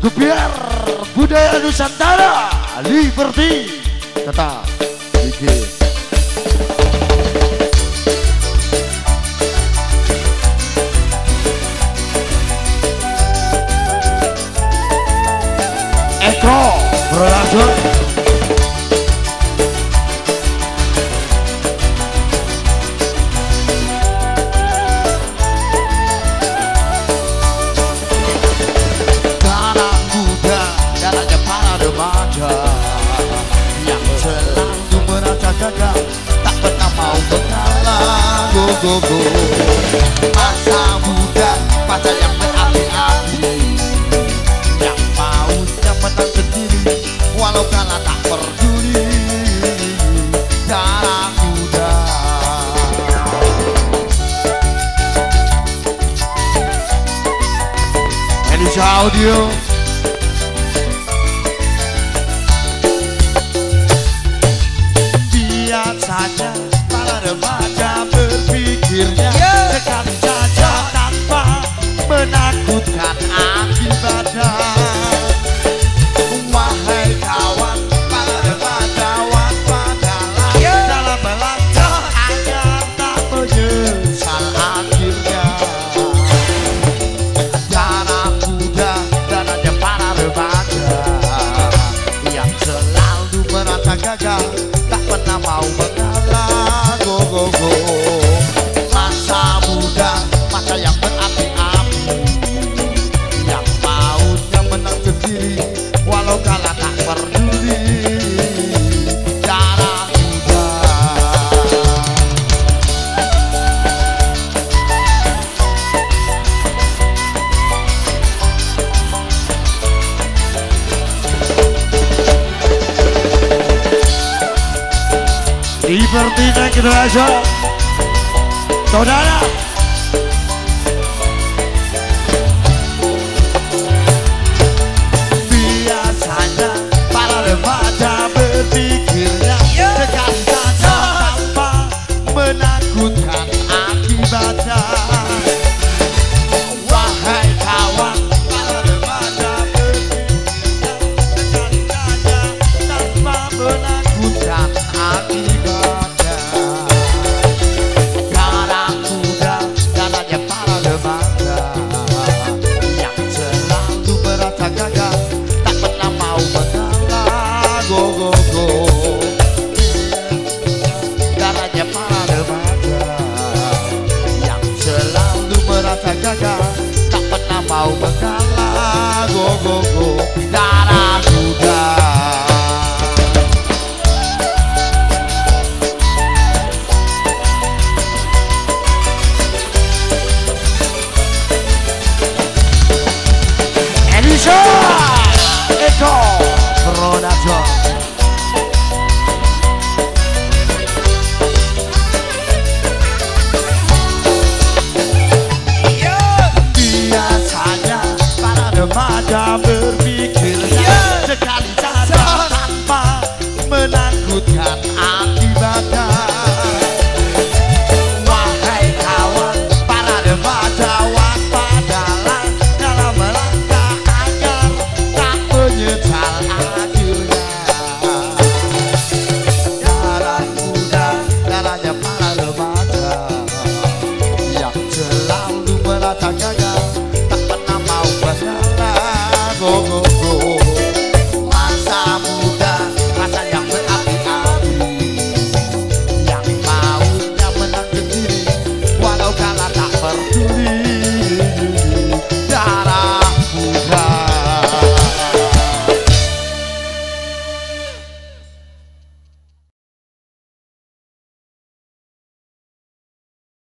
Biar budaya Nusantara Liberty tetap bikin. Eko berlanjut. Go. Masa muda, masa yang berapi-api, yang maunya menang sendiri, walau kalah tak peduli. Darah muda. Elisha Audio. Biasanya para remaja berpikirnya sekali saja tanpa menakutkan akibatnya. Wahai kawan, para remaja waspadalah dalam melangkah agar tak menyesal akhirnya. Darah muda dan ada para remaja yang selalu merasa gagal, tak pernah mau mengalah. Go. Masa muda, masa yang berapi-api, yang maunya menang sendiri, walau kalah tak peduli. Darah muda. Liberty naik Indonesia. Saudara biasanya para remaja berpikirnya sekali saja tanpa menakutkan akibatnya. Wahai kawan, para remaja berpikirnya sekali saja tanpa menakutkan akibatnya. Darahnya para remaja yang selalu merasa gagal, tak pernah mau mengalah. Go. Darah muda. Elisha Eko Production. Biasanya para remaja